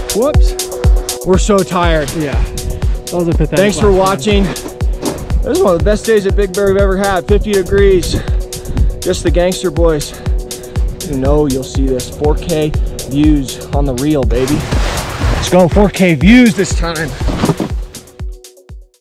Whoops. We're so tired. Yeah. That was a pathetic. Thanks for watching. This is one of the best days at Big Bear we've ever had. 50 degrees. Just the gangster boys. You know you'll see this. 4K views on the reel, baby. Let's go 4K views this time.